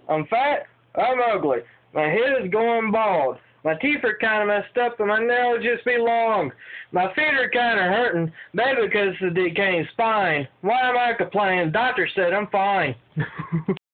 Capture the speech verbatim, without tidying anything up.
I'm fat. I'm ugly. My head is going bald. My teeth are kind of messed up and my nails just be long. My feet are kind of hurting, maybe because of the decaying spine. Why am I complaining? Doctor said I'm fine.